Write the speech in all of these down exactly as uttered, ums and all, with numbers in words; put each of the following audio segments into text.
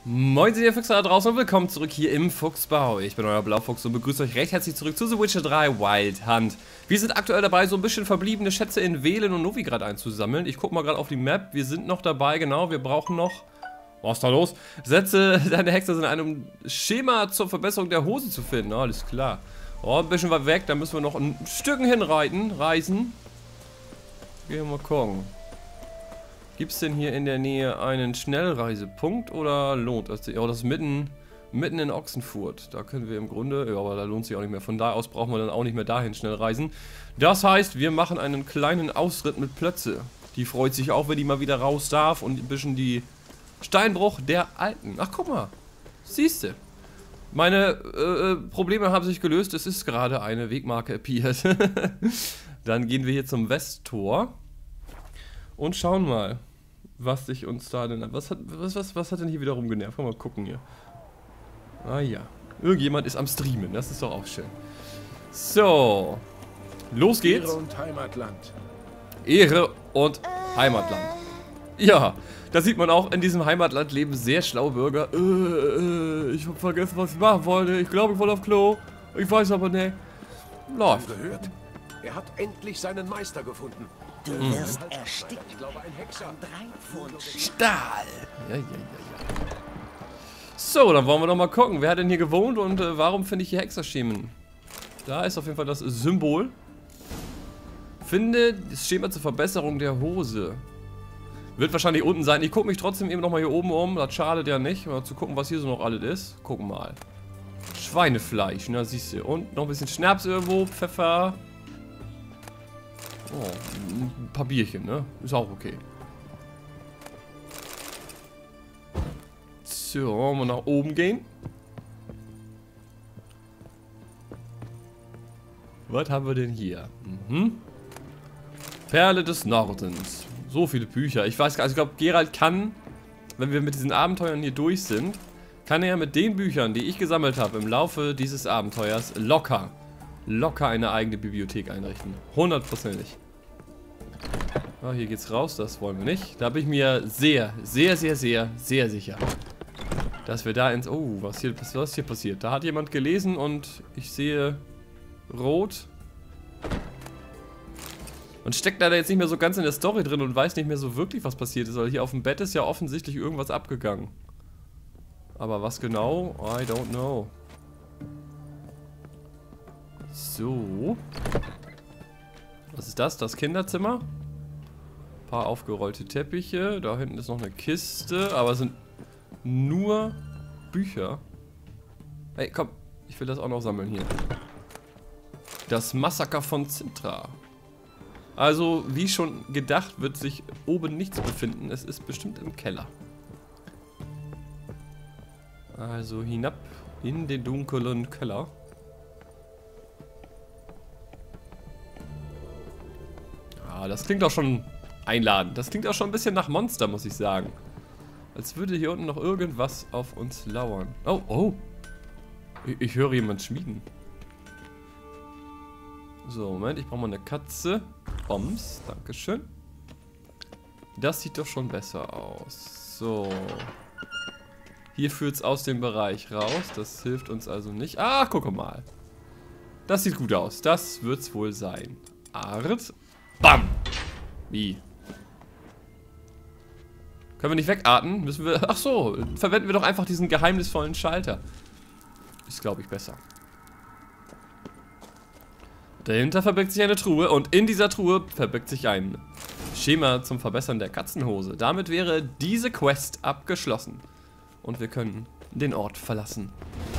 Moin, ihr Füchse da draußen und willkommen zurück hier im Fuchsbau. Ich bin euer Blaufuchs und begrüße euch recht herzlich zurück zu The Witcher drei Wild Hunt. Wir sind aktuell dabei, so ein bisschen verbliebene Schätze in Velen und Novigrad einzusammeln. Ich gucke mal gerade auf die Map. Wir sind noch dabei, genau. Wir brauchen noch... Was ist da los? Setze deine Hexe in einem Schema zur Verbesserung der Hose zu finden. Oh, alles klar. Oh, ein bisschen weit weg. Da müssen wir noch ein Stückchen hinreiten, reisen. Gehen wir mal gucken. Gibt es denn hier in der Nähe einen Schnellreisepunkt oder lohnt das? Ja, das ist mitten, mitten in Ochsenfurt. Da können wir im Grunde, ja, aber da lohnt sich auch nicht mehr. Von da aus brauchen wir dann auch nicht mehr dahin schnell reisen. Das heißt, wir machen einen kleinen Ausritt mit Plötze. Die freut sich auch, wenn die mal wieder raus darf und ein bisschen die Steinbruch der Alten. Ach, guck mal. Siehste. Meine äh, Probleme haben sich gelöst. Es ist gerade eine Wegmarke appeared. Dann gehen wir hier zum Westtor. Und schauen mal, was sich uns da denn... Was hat, was, was, was hat denn hier wieder rumgenervt? Mal gucken hier. Ah ja. Irgendjemand ist am Streamen. Das ist doch auch schön. So. Los geht's. Ehre und Heimatland. Ehre und Heimatland. Ja, da sieht man auch, in diesem Heimatland leben sehr schlaue Bürger. Äh, äh, ich hab vergessen, was ich machen wollte. Ich glaube, ich wollte auf Klo. Ich weiß aber nicht. Läuft. Gehört? Er hat endlich seinen Meister gefunden. Du wirst erstickt. Ich glaube, ein Hexer. Drei Pfund Stahl. Ja, ja, ja, ja. So, dann wollen wir doch mal gucken. Wer hat denn hier gewohnt und äh, warum finde ich hier Hexerschemen? Da ist auf jeden Fall das Symbol. Finde das Schema zur Verbesserung der Hose. Wird wahrscheinlich unten sein. Ich gucke mich trotzdem eben nochmal hier oben um. Das schadet ja nicht. Mal zu gucken, was hier so noch alles ist. Gucken mal. Schweinefleisch, na siehst du. Und noch ein bisschen Schnaps irgendwo. Pfeffer. Oh, ein paar Bierchen, ne? Ist auch okay. So, wollen wir nach oben gehen. Was haben wir denn hier? Mhm. Perle des Nordens. So viele Bücher. Ich weiß gar nicht, ich glaube, Geralt kann, wenn wir mit diesen Abenteuern hier durch sind, kann er mit den Büchern, die ich gesammelt habe im Laufe dieses Abenteuers, locker, locker eine eigene Bibliothek einrichten. Hundertprozentig. Ah, hier geht's raus, das wollen wir nicht. Da bin ich mir sehr, sehr, sehr, sehr, sehr sicher, dass wir da ins... Oh, was hier, was ist hier passiert? Da hat jemand gelesen und ich sehe rot. Und steckt leider jetzt nicht mehr so ganz in der Story drin und weiß nicht mehr so wirklich, was passiert ist. Weil hier auf dem Bett ist ja offensichtlich irgendwas abgegangen. Aber was genau? I don't know. So. Was ist das? Das Kinderzimmer? Ein paar aufgerollte Teppiche. Da hinten ist noch eine Kiste. Aber es sind nur Bücher. Hey, komm. Ich will das auch noch sammeln hier. Das Massaker von Cintra. Also, wie schon gedacht, wird sich oben nichts befinden. Es ist bestimmt im Keller. Also hinab in den dunklen Keller. Ah, das klingt auch schon einladend. Das klingt auch schon ein bisschen nach Monster, muss ich sagen. Als würde hier unten noch irgendwas auf uns lauern. Oh, oh. Ich, ich höre jemand schmieden. So, Moment, ich brauche mal eine Katze. Oms, dankeschön. Das sieht doch schon besser aus. So. Hier führt es aus dem Bereich raus. Das hilft uns also nicht. Ah, guck mal. Das sieht gut aus. Das wird es wohl sein. Art. Bam. Wie? Können wir nicht wegarten? Müssen wir... Ach so, verwenden wir doch einfach diesen geheimnisvollen Schalter. Ist, glaube ich, besser. Dahinter verbirgt sich eine Truhe und in dieser Truhe verbirgt sich ein Schema zum Verbessern der Katzenhose. Damit wäre diese Quest abgeschlossen. Und wir können den Ort verlassen.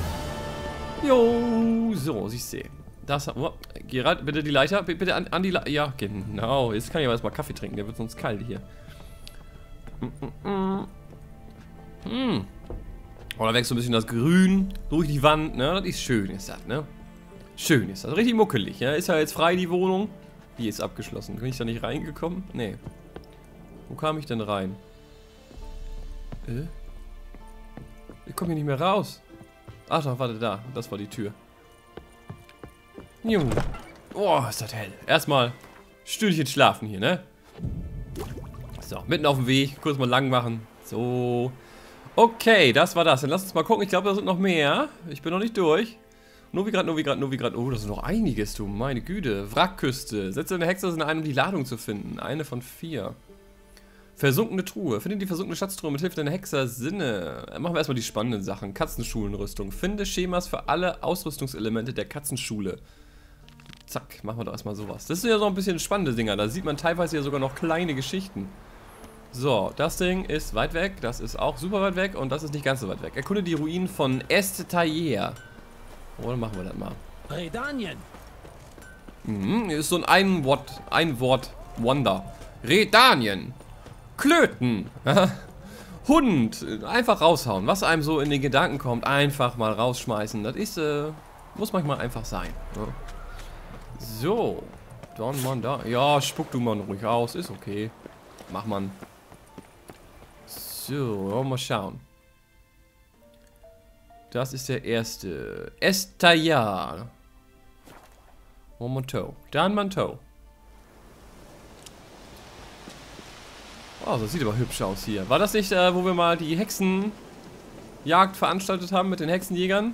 Jo, so, siehst du. Das, oh, Geralt, bitte die Leiter, bitte an, an die Leiter. Ja, genau. Jetzt kann ich aber erstmal Kaffee trinken, der wird sonst kalt hier. Mm, mm, mm. Mm. Oh, da wächst so ein bisschen das Grün durch die Wand, ne? Das ist schön, ist das, ne? Schön ist das. Richtig muckelig, ja? Ist ja jetzt frei, die Wohnung. Die ist abgeschlossen. Bin ich da nicht reingekommen? Nee. Wo kam ich denn rein? Äh? Ich komme hier nicht mehr raus. Ach doch, warte, da. Das war die Tür. Juhu. Oh, ist das hell. Erstmal Stündchen schlafen hier, ne? So, mitten auf dem Weg. Kurz mal lang machen. So. Okay, das war das. Dann lass uns mal gucken. Ich glaube, da sind noch mehr. Ich bin noch nicht durch. Novigrad, Novigrad, Novigrad. Oh, das ist noch einiges, du. Meine Güte. Wrackküste. Setze eine Hexe ein, um die Ladung zu finden. Eine von vier. Versunkene Truhe. Finde die versunkene Schatztruhe mit Hilfe deiner Hexer Sinne. Machen wir erstmal die spannenden Sachen. Katzenschulenrüstung. Finde Schemas für alle Ausrüstungselemente der Katzenschule. Zack, machen wir doch erstmal sowas. Das sind ja so ein bisschen spannende Dinger. Da sieht man teilweise ja sogar noch kleine Geschichten. So, das Ding ist weit weg. Das ist auch super weit weg. Und das ist nicht ganz so weit weg. Erkunde die Ruinen von Est-Tayer. Oder machen wir das mal. Redanien. Mhm, ist so ein Ein-Wort, Ein-Wort-Wonder. Redanien. Klöten. Hund. Einfach raushauen. Was einem so in den Gedanken kommt, einfach mal rausschmeißen. Das ist, äh, muss manchmal einfach sein. Ja. So. Don man da. Ja, spuck du mal ruhig aus. Ist okay. Mach man. So, mal schauen. Das ist der erste. Est-Tayer. Monteau. Dan Monteau. Oh, das sieht aber hübsch aus hier. War das nicht, äh, wo wir mal die Hexenjagd veranstaltet haben mit den Hexenjägern?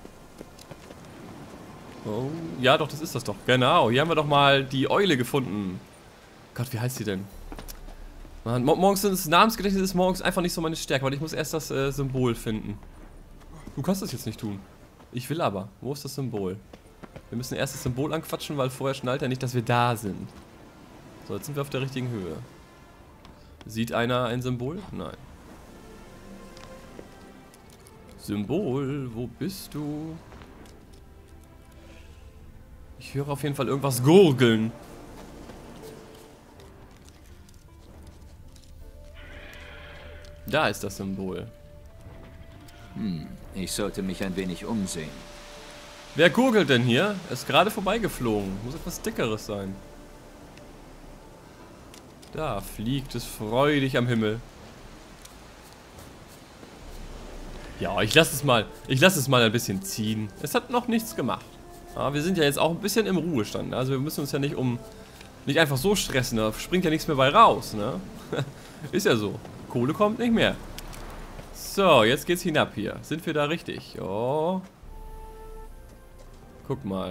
Oh, ja doch, das ist das doch. Genau, hier haben wir doch mal die Eule gefunden. Gott, wie heißt sie denn? Mann, morgens das Namensgedächtnis ist morgens einfach nicht so meine Stärke, weil ich muss erst das äh, Symbol finden. Du kannst das jetzt nicht tun. Ich will aber. Wo ist das Symbol? Wir müssen erst das Symbol anquatschen, weil vorher schnallt er nicht, dass wir da sind. So, jetzt sind wir auf der richtigen Höhe. Sieht einer ein Symbol? Nein. Symbol, wo bist du? Ich höre auf jeden Fall irgendwas gurgeln. Da ist das Symbol. Hm, ich sollte mich ein wenig umsehen. Wer gurgelt denn hier? Er ist gerade vorbeigeflogen. Muss etwas Dickeres sein. Da fliegt es freudig am Himmel. Ja, ich lasse es mal. Ich lasse es mal ein bisschen ziehen. Es hat noch nichts gemacht. Aber wir sind ja jetzt auch ein bisschen im Ruhestand. Also wir müssen uns ja nicht um nicht einfach so stressen. Da springt ja nichts mehr bei raus, ne? Ist ja so. Kohle kommt nicht mehr. So, jetzt geht's hinab hier. Sind wir da richtig? Oh. Guck mal.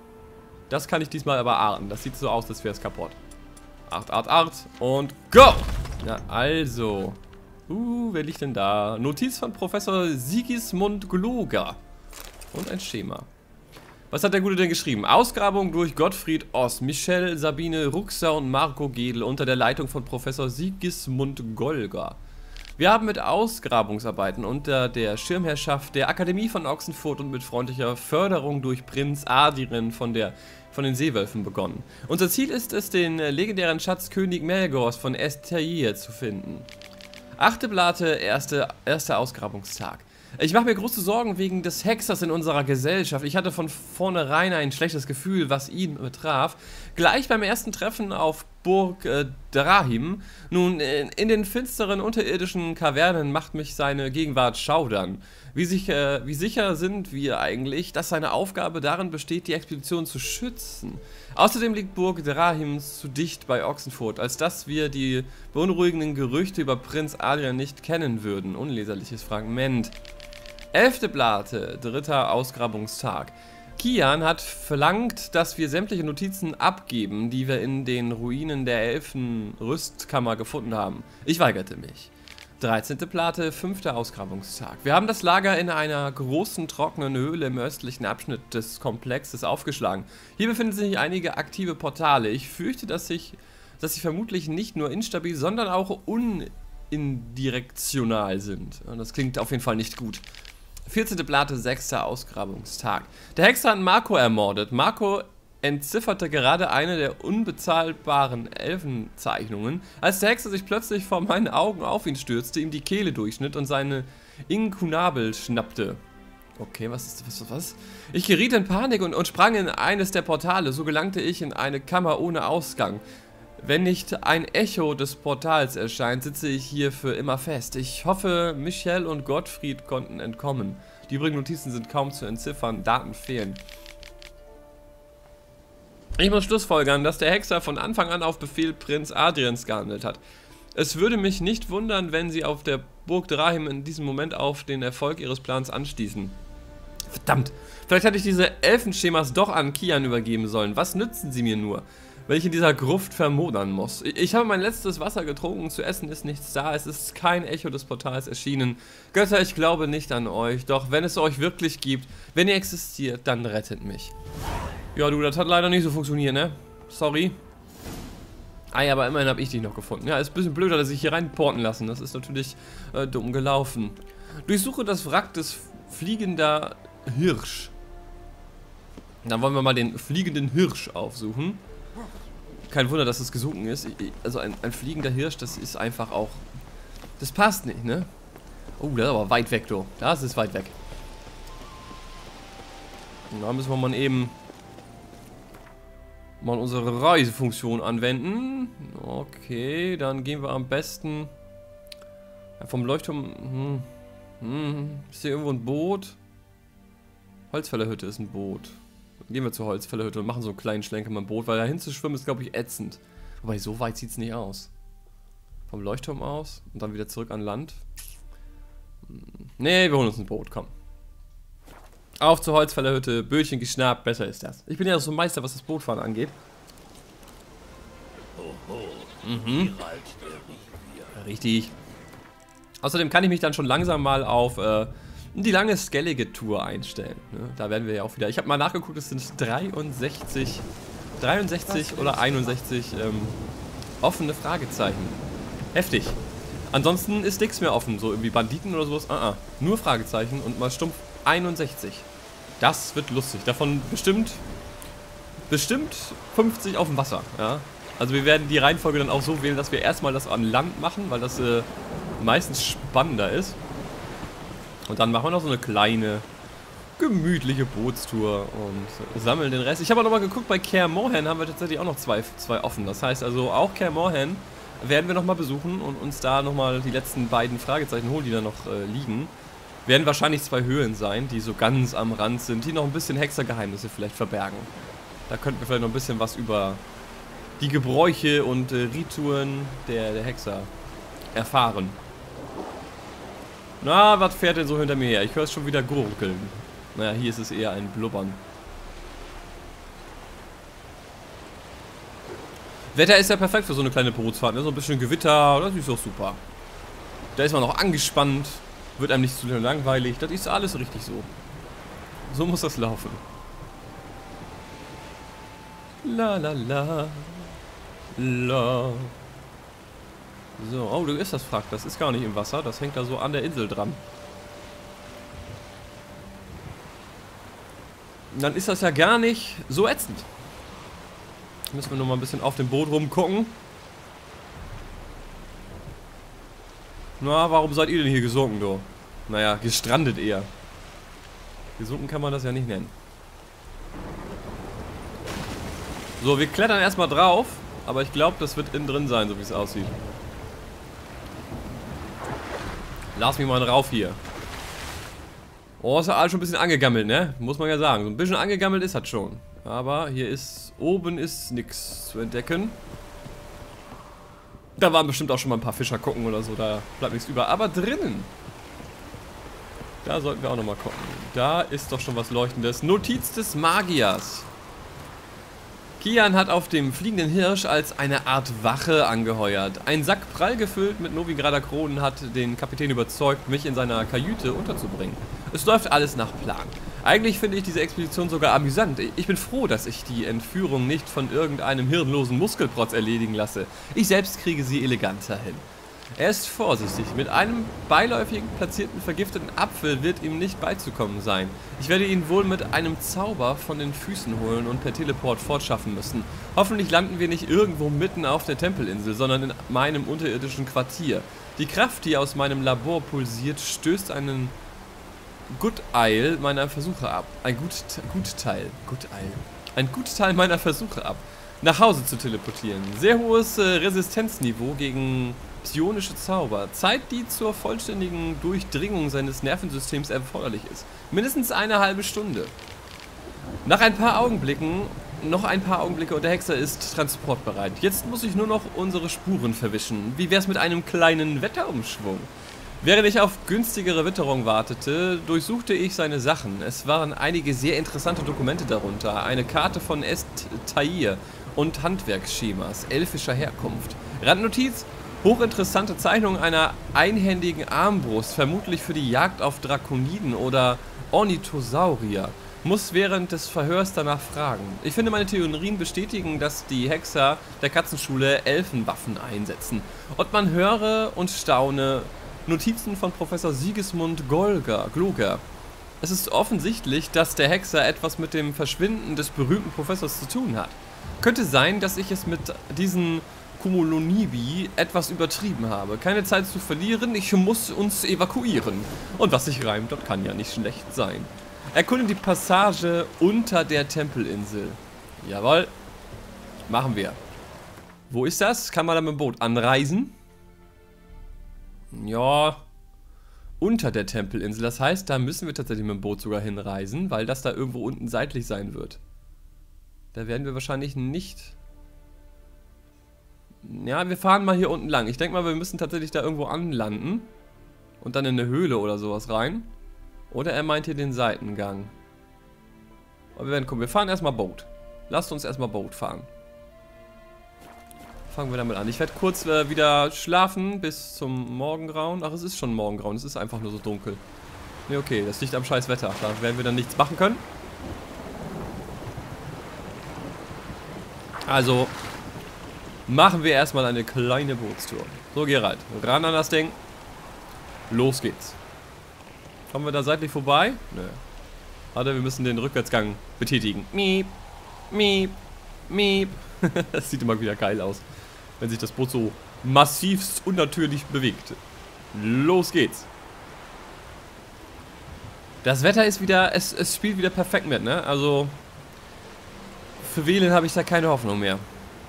Das kann ich diesmal aber arten. Das sieht so aus, als wäre es kaputt. Art, Art, Art und go! Na also. Uh, wer liegt denn da? Notiz von Professor Sigismund Gloger. Und ein Schema. Was hat der Gute denn geschrieben? Ausgrabung durch Gottfried Oss, Michel, Sabine Ruxer und Marco Gedel unter der Leitung von Professor Sigismund Gloger. Wir haben mit Ausgrabungsarbeiten unter der Schirmherrschaft der Akademie von Ochsenfurt und mit freundlicher Förderung durch Prinz Adrian von, der, von den Seewölfen begonnen. Unser Ziel ist es, den legendären Schatz König Melgors von Est-Tayer zu finden. Achte Blate, erste, erster Ausgrabungstag. Ich mache mir große Sorgen wegen des Hexers in unserer Gesellschaft. Ich hatte von vornherein ein schlechtes Gefühl, was ihn betraf. Gleich beim ersten Treffen auf Burg äh, Drahim. Nun, in, in den finsteren unterirdischen Kavernen macht mich seine Gegenwart schaudern. Wie sicher, wie sicher sind wir eigentlich, dass seine Aufgabe darin besteht, die Expedition zu schützen? Außerdem liegt Burg Drahim zu dicht bei Ochsenfurt, als dass wir die beunruhigenden Gerüchte über Prinz Adrian nicht kennen würden. Unleserliches Fragment. Elfte Blate, dritter Ausgrabungstag. Kian hat verlangt, dass wir sämtliche Notizen abgeben, die wir in den Ruinen der Elfenrüstkammer gefunden haben. Ich weigerte mich. dreizehnte Blate, fünfter Ausgrabungstag. Wir haben das Lager in einer großen, trockenen Höhle im östlichen Abschnitt des Komplexes aufgeschlagen. Hier befinden sich einige aktive Portale. Ich fürchte, dass, ich, dass sie vermutlich nicht nur instabil, sondern auch unindirektional sind. Und das klingt auf jeden Fall nicht gut. vierzehnte Blate, sechster Ausgrabungstag. Der Hexer hat Marco ermordet. Marco entzifferte gerade eine der unbezahlbaren Elfenzeichnungen, als der Hexer sich plötzlich vor meinen Augen auf ihn stürzte, ihm die Kehle durchschnitt und seine Inkunabel schnappte. Okay, was ist was, was? Ich geriet in Panik und, und sprang in eines der Portale. So gelangte ich in eine Kammer ohne Ausgang. Wenn nicht ein Echo des Portals erscheint, sitze ich hier für immer fest. Ich hoffe, Michel und Gottfried konnten entkommen. Die übrigen Notizen sind kaum zu entziffern, Daten fehlen. Ich muss schlussfolgern, dass der Hexer von Anfang an auf Befehl Prinz Adrians gehandelt hat. Es würde mich nicht wundern, wenn sie auf der Burg Drahim in diesem Moment auf den Erfolg ihres Plans anstießen. Verdammt, vielleicht hätte ich diese Elfenschemas doch an Kian übergeben sollen. Was nützen sie mir nur, wenn ich in dieser Gruft vermodern muss? Ich, ich habe mein letztes Wasser getrunken, zu essen ist nichts da, es ist kein Echo des Portals erschienen. Götter, ich glaube nicht an euch, doch wenn es euch wirklich gibt, wenn ihr existiert, dann rettet mich. Ja du, das hat leider nicht so funktioniert, ne? Sorry. Ah ja, aber immerhin habe ich dich noch gefunden. Ja, ist ein bisschen blöder, dass ich hier reinporten lassen. Das ist natürlich äh, dumm gelaufen. Durchsuche das Wrack des fliegender Hirsch. Dann wollen wir mal den fliegenden Hirsch aufsuchen. Kein Wunder, dass es gesunken ist. Also ein, ein fliegender Hirsch, das ist einfach auch... Das passt nicht, ne? Oh, das ist aber weit weg, du. Das ist weit weg. Und da müssen wir mal eben... mal unsere Reisefunktion anwenden. Okay, dann gehen wir am besten... Ja, vom Leuchtturm... Hm, hm, ist hier irgendwo ein Boot? Holzfällerhütte ist ein Boot. Dann gehen wir zur Holzfällerhütte und machen so einen kleinen Schlenker mit dem Boot, weil dahin zu schwimmen ist, glaube ich, ätzend. Wobei, so weit sieht es nicht aus. Vom Leuchtturm aus und dann wieder zurück an Land. Nee, wir holen uns ein Boot, komm. Auf zur Holzfällerhütte, Bötchen geschnappt, besser ist das. Ich bin ja so ein Meister, was das Bootfahren angeht. Mhm. Richtig. Außerdem kann ich mich dann schon langsam mal auf äh, die lange skellige Tour einstellen. Ne? Da werden wir ja auch wieder... Ich habe mal nachgeguckt, es sind dreiundsechzig, dreiundsechzig oder einundsechzig ähm, offene Fragezeichen. Heftig. Ansonsten ist nichts mehr offen, so irgendwie Banditen oder sowas. Uh -uh. Nur Fragezeichen und mal stumpf einundsechzig. Das wird lustig. Davon bestimmt bestimmt fünfzig auf dem Wasser. Ja? Also wir werden die Reihenfolge dann auch so wählen, dass wir erstmal das an Land machen, weil das äh, meistens spannender ist. Und dann machen wir noch so eine kleine, gemütliche Bootstour und sammeln den Rest. Ich habe auch nochmal geguckt, bei Kaer Morhen haben wir tatsächlich auch noch zwei, zwei offen. Das heißt also, auch Kaer Morhen werden wir nochmal besuchen und uns da nochmal die letzten beiden Fragezeichen holen, die da noch äh, liegen. Werden wahrscheinlich zwei Höhlen sein, die so ganz am Rand sind, die noch ein bisschen Hexergeheimnisse vielleicht verbergen. Da könnten wir vielleicht noch ein bisschen was über die Gebräuche und äh, Ritualen der, der Hexer erfahren. Na, was fährt denn so hinter mir her? Ich höre es schon wieder gurkeln. Naja, hier ist es eher ein Blubbern. Wetter ist ja perfekt für so eine kleine Bootsfahrt, ne? So ein bisschen Gewitter, das ist doch super. Da ist man noch angespannt, wird einem nicht zu langweilig, das ist alles richtig so. So muss das laufen. La la la. La. So, oh, du ist das Wrack, das ist gar nicht im Wasser, das hängt da so an der Insel dran. Und dann ist das ja gar nicht so ätzend. Müssen wir noch mal ein bisschen auf dem Boot rumgucken. Na, warum seid ihr denn hier gesunken, du? Naja, gestrandet eher. Gesunken kann man das ja nicht nennen. So, wir klettern erstmal drauf, aber ich glaube, das wird innen drin sein, so wie es aussieht. Lass mich mal drauf hier. Oh, ist ja alles schon ein bisschen angegammelt, ne? Muss man ja sagen. So ein bisschen angegammelt ist das schon. Aber hier ist... Oben ist nichts zu entdecken. Da waren bestimmt auch schon mal ein paar Fischer gucken oder so. Da bleibt nichts über. Aber drinnen... Da sollten wir auch nochmal gucken. Da ist doch schon was Leuchtendes. Notiz des Magiers. Kian hat auf dem fliegenden Hirsch als eine Art Wache angeheuert. Ein Sack prall gefüllt mit Novigrader Kronen hat den Kapitän überzeugt, mich in seiner Kajüte unterzubringen. Es läuft alles nach Plan. Eigentlich finde ich diese Expedition sogar amüsant. Ich bin froh, dass ich die Entführung nicht von irgendeinem hirnlosen Muskelprotz erledigen lasse. Ich selbst kriege sie eleganter hin. Er ist vorsichtig. Mit einem beiläufig platzierten vergifteten Apfel wird ihm nicht beizukommen sein. Ich werde ihn wohl mit einem Zauber von den Füßen holen und per Teleport fortschaffen müssen. Hoffentlich landen wir nicht irgendwo mitten auf der Tempelinsel, sondern in meinem unterirdischen Quartier. Die Kraft, die aus meinem Labor pulsiert, stößt einen Gutteil meiner Versuche ab. Ein gut, Gutteil. Gutteil. Ein Gutteil meiner Versuche ab. Nach Hause zu teleportieren. Sehr hohes äh, Resistenzniveau gegen psionische Zauber. Zeit, die zur vollständigen Durchdringung seines Nervensystems erforderlich ist. Mindestens eine halbe Stunde. Nach ein paar Augenblicken, noch ein paar Augenblicke und der Hexer ist transportbereit. Jetzt muss ich nur noch unsere Spuren verwischen. Wie wär's mit einem kleinen Wetterumschwung? Während ich auf günstigere Witterung wartete, durchsuchte ich seine Sachen. Es waren einige sehr interessante Dokumente darunter. Eine Karte von Est-Tair und Handwerksschemas elfischer Herkunft. Randnotiz: hochinteressante Zeichnung einer einhändigen Armbrust, vermutlich für die Jagd auf Drakoniden oder Ornithosaurier. Muss während des Verhörs danach fragen. Ich finde, meine Theorien bestätigen, dass die Hexer der Katzenschule Elfenwaffen einsetzen. Und man höre und staune. Notizen von Professor Sigismund Golger, Gloger. Es ist offensichtlich, dass der Hexer etwas mit dem Verschwinden des berühmten Professors zu tun hat. Könnte sein, dass ich es mit diesen Cumulonibi etwas übertrieben habe. Keine Zeit zu verlieren, ich muss uns evakuieren. Und was sich reimt, das kann ja nicht schlecht sein. Erkunde die Passage unter der Tempelinsel. Jawohl. Machen wir. Wo ist das? Kann man da mit dem Boot anreisen? Ja, unter der Tempelinsel. Das heißt, da müssen wir tatsächlich mit dem Boot sogar hinreisen, weil das da irgendwo unten seitlich sein wird. Da werden wir wahrscheinlich nicht... Ja, wir fahren mal hier unten lang. Ich denke mal, wir müssen tatsächlich da irgendwo anlanden und dann in eine Höhle oder sowas rein. Oder er meint hier den Seitengang. Aber wir werden gucken. Wir fahren erstmal Boot. Lasst uns erstmal Boot fahren. Fangen wir damit an. Ich werde kurz äh, wieder schlafen bis zum Morgengrauen. Ach, es ist schon Morgengrauen. Es ist einfach nur so dunkel. Ne, okay. Das liegt am scheiß Wetter. Da werden wir dann nichts machen können. Also machen wir erstmal eine kleine Bootstour. So, Gerald. Ran an das Ding. Los geht's. Kommen wir da seitlich vorbei? Nö. Warte, wir müssen den Rückwärtsgang betätigen. Miep. Miep. Miep. Das sieht immer wieder geil aus, wenn sich das Boot so massivst unnatürlich bewegt. Los geht's. Das Wetter ist wieder, es, es spielt wieder perfekt mit, ne? Also, für Wählen habe ich da keine Hoffnung mehr.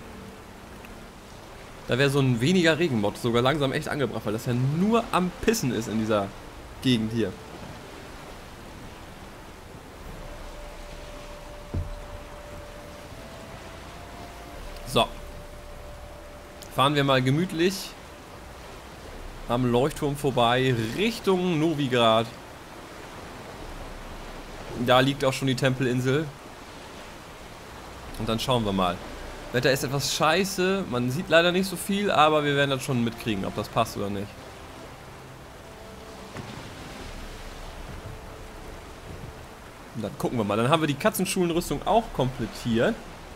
Da wäre so ein weniger Regenmod sogar langsam echt angebracht, weil das ja nur am Pissen ist in dieser Gegend hier. So. Fahren wir mal gemütlich am Leuchtturm vorbei Richtung Novigrad. Da liegt auch schon die Tempelinsel. Und dann schauen wir mal. Wetter ist etwas scheiße. Man sieht leider nicht so viel, aber wir werden das schon mitkriegen, ob das passt oder nicht. Und dann gucken wir mal. Dann haben wir die Katzenschulenrüstung auch komplettiert.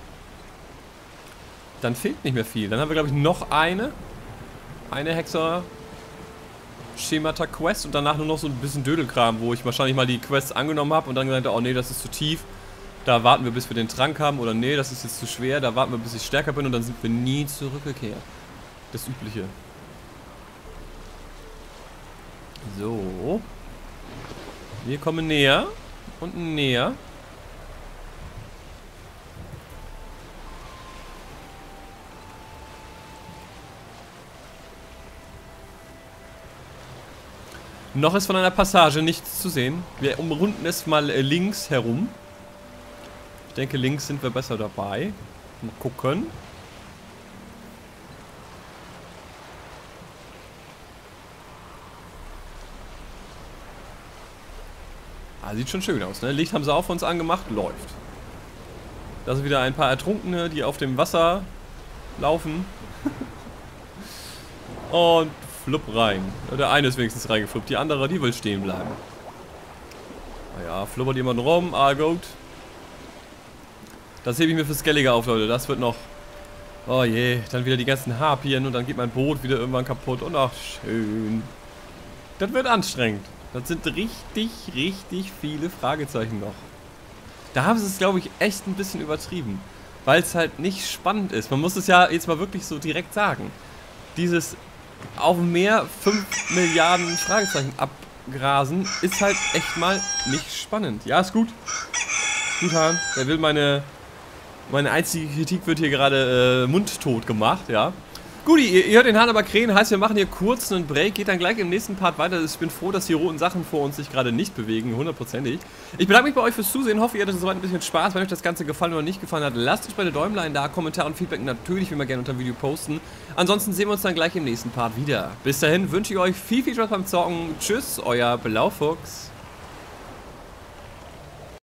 Dann fehlt nicht mehr viel. Dann haben wir, glaube ich, noch eine. Eine Hexer Schemata Quest und danach nur noch so ein bisschen Dödelkram, wo ich wahrscheinlich mal die Quests angenommen habe und dann gesagt habe, oh nee, das ist zu tief. Da warten wir, bis wir den Trank haben. Oder nee, das ist jetzt zu schwer. Da warten wir, bis ich stärker bin und dann sind wir nie zurückgekehrt. Das Übliche. So. Wir kommen näher und näher. Noch ist von einer Passage nichts zu sehen. Wir umrunden es mal äh, links herum. Ich denke, links sind wir besser dabei. Mal gucken. Ah, sieht schon schön aus, ne? Licht haben sie auch für uns angemacht. Läuft. Da sind wieder ein paar Ertrunkene, die auf dem Wasser laufen. Und flupp rein. Der eine ist wenigstens reingefluppt, die andere, die will stehen bleiben. Naja, flubbert jemand rum, ah gut. Das hebe ich mir für Skelliger auf, Leute. Das wird noch... Oh je, dann wieder die ganzen Harpien und dann geht mein Boot wieder irgendwann kaputt. Und ach, schön. Das wird anstrengend. Das sind richtig, richtig viele Fragezeichen noch. Da haben sie es, glaube ich, echt ein bisschen übertrieben. Weil es halt nicht spannend ist. Man muss es ja jetzt mal wirklich so direkt sagen. Dieses auf dem Meer fünf Milliarden Fragezeichen abgrasen ist halt echt mal nicht spannend. Ja, ist gut. Gut, Hahn. Der will meine... Meine einzige Kritik wird hier gerade äh, mundtot gemacht, ja. Guti, ihr, ihr hört den Hahn aber krähen, heißt wir machen hier kurz einen Break, geht dann gleich im nächsten Part weiter. Ich bin froh, dass die roten Sachen vor uns sich gerade nicht bewegen, hundertprozentig. Ich bedanke mich bei euch fürs Zusehen, hoffe ihr hattet soweit ein bisschen Spaß. Wenn euch das Ganze gefallen oder nicht gefallen hat, lasst euch bei den Däumlein da, Kommentare und Feedback natürlich wie immer gerne unter dem Video posten. Ansonsten sehen wir uns dann gleich im nächsten Part wieder. Bis dahin wünsche ich euch viel, viel Spaß beim Zocken. Tschüss, euer Blaufuchs.